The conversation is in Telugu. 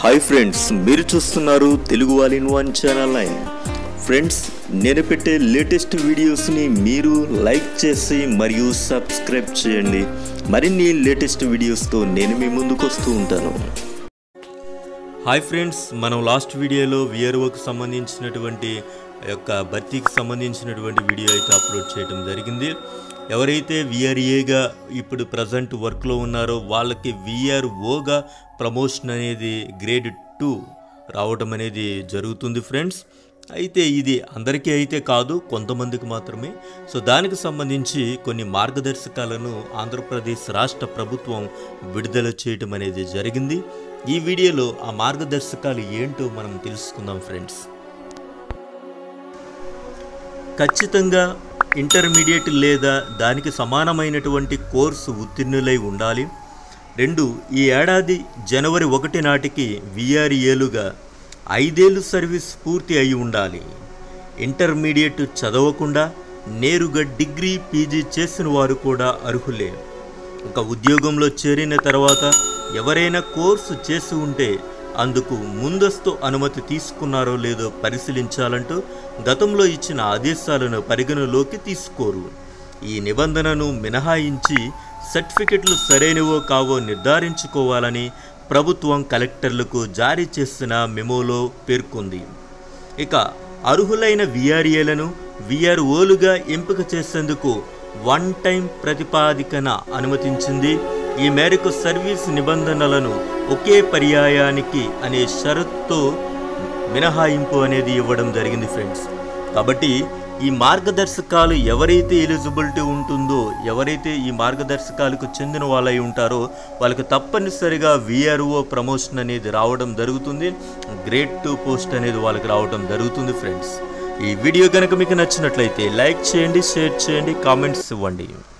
హాయ్ ఫ్రెండ్స్, మీరు చూస్తున్నారు Telugu all in one channel 9. Friends, నేను పెట్టే లేటెస్ట్ వీడియోస్ని మీరు లైక్ చేసి మరియు సబ్స్క్రైబ్ చేయండి. మరిన్ని లేటెస్ట్ వీడియోస్తో నేను మీ ముందుకు వస్తూ ఉంటాను. హాయ్ ఫ్రెండ్స్, మనం లాస్ట్ వీడియోలో విఆర్ఓకి సంబంధించినటువంటి యొక్క భర్తీకి సంబంధించినటువంటి వీడియో అయితే అప్లోడ్ చేయడం జరిగింది. ఎవరైతే విఆర్ఏగా ఇప్పుడు ప్రజెంట్ వర్క్లో ఉన్నారో వాళ్ళకి విఆర్ఓగా ప్రమోషన్ అనేది గ్రేడ్ 2 రావడం అనేది జరుగుతుంది ఫ్రెండ్స్. అయితే ఇది అందరికీ అయితే కాదు, కొంతమందికి మాత్రమే. సో దానికి సంబంధించి కొన్ని మార్గదర్శకాలను ఆంధ్రప్రదేశ్ రాష్ట్ర ప్రభుత్వం విడుదల చేయడం అనేది జరిగింది. ఈ వీడియోలో ఆ మార్గదర్శకాలు ఏంటో మనం తెలుసుకుందాం ఫ్రెండ్స్. ఖచ్చితంగా ఇంటర్మీడియట్ లేదా దానికి సమానమైనటువంటి కోర్సు ఉత్తీర్ణులై ఉండాలి. 2, ఈ ఏడాది జనవరి 1 నాటికి విఆర్ఏలుగా 5 ఏళ్ళు సర్వీస్ పూర్తి అయి ఉండాలి. ఇంటర్మీడియట్ చదవకుండా నేరుగా డిగ్రీ పీజీ చేసిన వారు కూడా అర్హులే. ఒక ఉద్యోగంలో చేరిన తర్వాత ఎవరైనా కోర్సు చేసి ఉంటే అందుకు ముందస్తు అనుమతి తీసుకున్నారో లేదో పరిశీలించాలంటూ గతంలో ఇచ్చిన ఆదేశాలను పరిగణలోకి తీసుకోరు. ఈ నిబంధనను మినహాయించి సర్టిఫికెట్లు సరైనవో కావో నిర్ధారించుకోవాలని ప్రభుత్వం కలెక్టర్లకు జారీ చేసిన మెమోలో పేర్కొంది. ఇక అర్హులైన విఆర్ఏలను విఆర్ఓలుగా ఎంపిక చేసేందుకు 1 టైం ప్రతిపాదికన అనుమతించింది. ఈ మేరకు సర్వీస్ నిబంధనలను ఒకే పర్యాయానికి అనే షరతుతో మినహాయింపు అనేది ఇవ్వడం జరిగింది ఫ్రెండ్స్. కాబట్టి ఈ మార్గదర్శకాలు ఎవరైతే ఎలిజిబిలిటీ ఉంటుందో, ఎవరైతే ఈ మార్గదర్శకాలకు చెందిన వాళ్ళై ఉంటారో వాళ్ళకి తప్పనిసరిగా విఆర్ఓ ప్రమోషన్ అనేది రావడం జరుగుతుంది. గ్రేడ్ 2 పోస్ట్ అనేది వాళ్ళకి రావడం జరుగుతుంది ఫ్రెండ్స్. ఈ వీడియో కనుక మీకు నచ్చినట్లయితే లైక్ చేయండి, షేర్ చేయండి, కామెంట్స్ ఇవ్వండి.